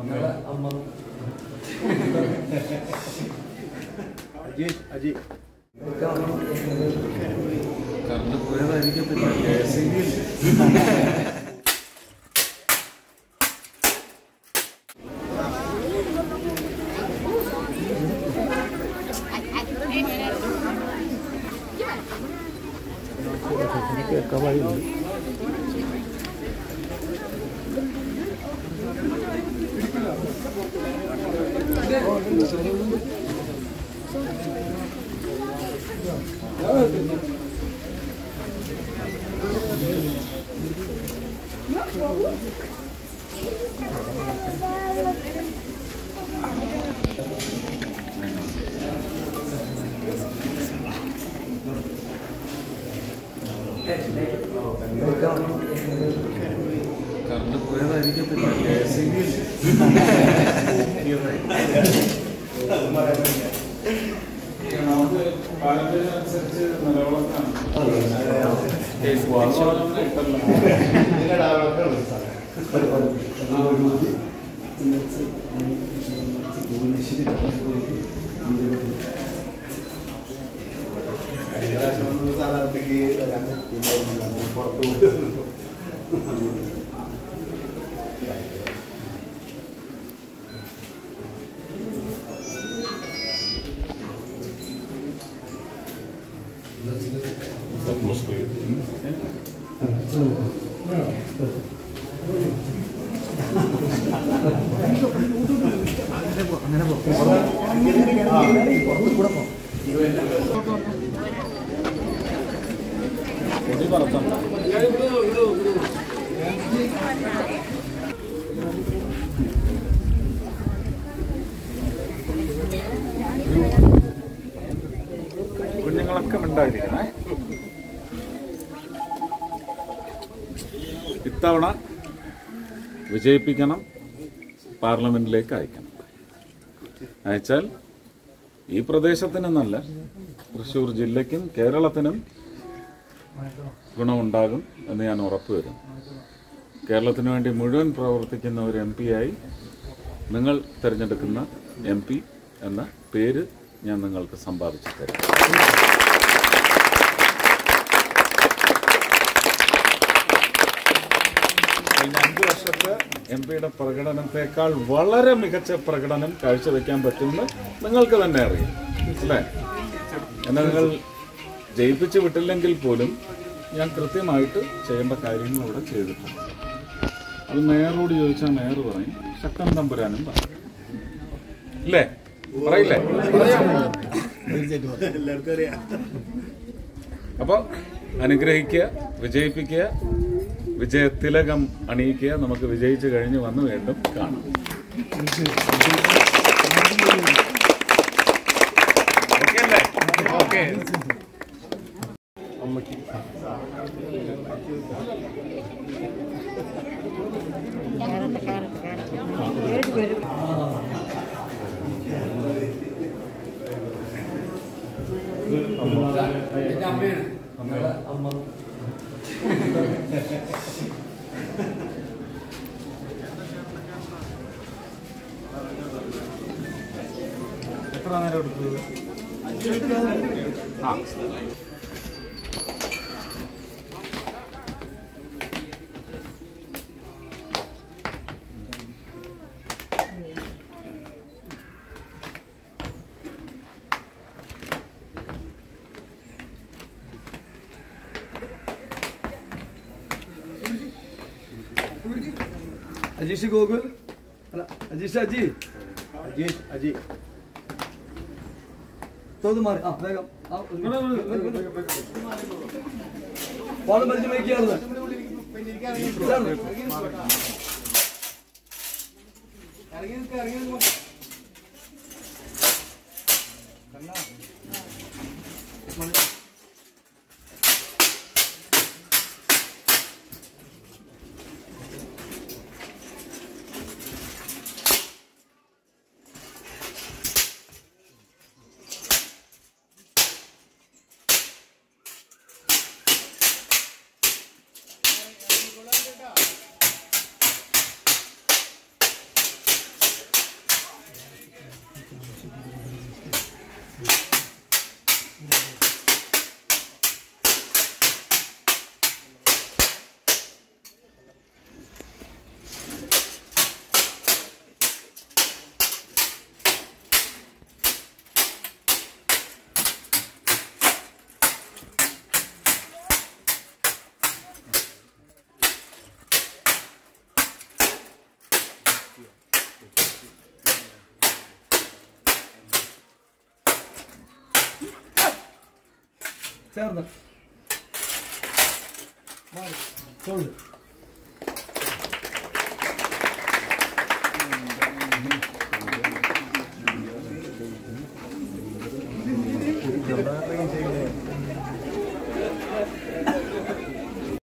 Current പോയതായിരിക്കത്തില്ല. Current പോയതായിരിക്കത്തില്ല. നമുക്ക് പാരമ്പര്യമനുസരിച്ച് നിലവിളക്കാണ്. കുഞ്ഞുങ്ങളൊക്കെ ഉണ്ടായിരിക്കണേ. ഇത്തവണ വിജയിപ്പിക്കണം, പാർലമെന്റിലേക്ക് അയക്കണം. അയച്ചാൽ ഈ പ്രദേശത്തിനെന്നല്ല, തൃശ്ശൂർ ജില്ലയ്ക്കും കേരളത്തിനും ഗുണമുണ്ടാകും എന്ന് ഞാൻ ഉറപ്പുവരുന്നു. കേരളത്തിന് വേണ്ടി മുഴുവൻ പ്രവർത്തിക്കുന്ന ഒരു MP ആയി നിങ്ങൾ തിരഞ്ഞെടുക്കുന്ന MP എന്ന പേര് ഞാൻ നിങ്ങൾക്ക് സമ്പാദിച്ചു തരാം. കഴിഞ്ഞ 5 വർഷത്തെ MP-യുടെ പ്രകടനത്തെക്കാൾ വളരെ മികച്ച പ്രകടനം കാഴ്ചവെക്കാൻ പറ്റുമെന്ന് നിങ്ങൾക്ക് തന്നെ അറിയാം, അല്ലേ? എന്നാൽ നിങ്ങൾ ജയിപ്പിച്ച് വിട്ടില്ലെങ്കിൽ പോലും ഞാൻ കൃത്യമായിട്ട് ചെയ്യേണ്ട കാര്യങ്ങൾ അവിടെ ചെയ്തിട്ടുണ്ട്. അത് മേയറോട് ചോദിച്ചാൽ മേയർ പറയും, ശക്തൻ തമ്പുരാനും പറയും, ഇല്ലേ? പറയില്ലേ? അപ്പൊ അനുഗ്രഹിക്കുക, വിജയിപ്പിക്കുക, വിജയതിലകം അണിയിക്കുക. നമുക്ക് വിജയിച്ചു കഴിഞ്ഞ് വന്ന് വീണ്ടും കാണാം. ഓക്കെ അല്ലേ? ഓക്കെ. എത്ര നേരം എടുക്കുന്നത്? ആ, अजीश गोकुल अजीश अजी अजीश अजी तो तुम्हारे വേഗം പാട് പരിചയമാക്കിയാണ് ചേർന്ന് മാറി തൊഴിൽ